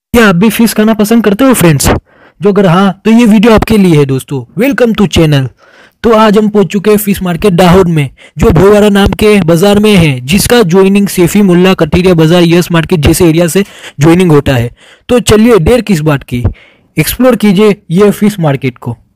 क्या आप भी फिश खाना पसंद करते हो फ्रेंड्स? जो अगर हाँ तो ये वीडियो आपके लिए है दोस्तों। Welcome to channel. तो आज हम पहुंच चुके हैं फिश मार्केट दाहोद में, जो भोवारा नाम के बाजार में है, जिसका ज्वाइनिंग सेफी मुल्ला कटीरिया बाजार यस मार्केट जैसे एरिया से ज्वाइनिंग होता है। तो चलिए देर किस बात की, एक्सप्लोर कीजिए ये फिश मार्केट को।